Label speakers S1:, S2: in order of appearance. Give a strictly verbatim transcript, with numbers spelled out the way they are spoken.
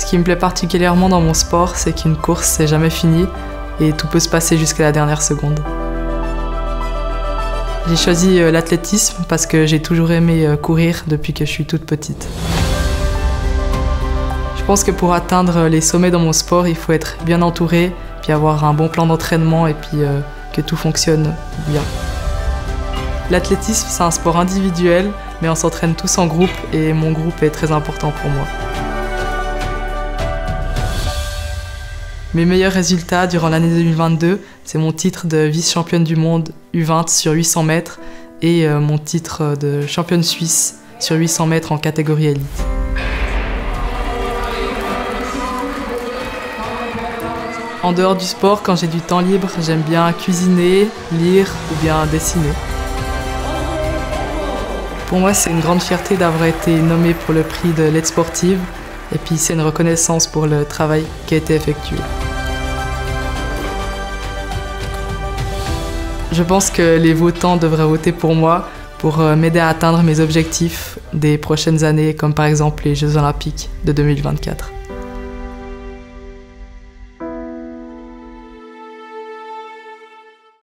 S1: qui me plaît particulièrement dans mon sport, c'est qu'une course, c'est jamais fini et tout peut se passer jusqu'à la dernière seconde. J'ai choisi l'athlétisme parce que j'ai toujours aimé courir depuis que je suis toute petite. Je pense que pour atteindre les sommets dans mon sport, il faut être bien entouré, puis avoir un bon plan d'entraînement et puis euh, que tout fonctionne bien. L'athlétisme, c'est un sport individuel, mais on s'entraîne tous en groupe et mon groupe est très important pour moi. Mes meilleurs résultats durant l'année deux mille vingt-deux, c'est mon titre de vice-championne du monde U vingt sur huit cents mètres et euh, mon titre de championne suisse sur huit cents mètres en catégorie élite. En dehors du sport, quand j'ai du temps libre, j'aime bien cuisiner, lire ou bien dessiner. Pour moi, c'est une grande fierté d'avoir été nommée pour le prix de l'aide sportive et puis c'est une reconnaissance pour le travail qui a été effectué. Je pense que les votants devraient voter pour moi pour m'aider à atteindre mes objectifs des prochaines années, comme par exemple les Jeux Olympiques de deux mille vingt-quatre.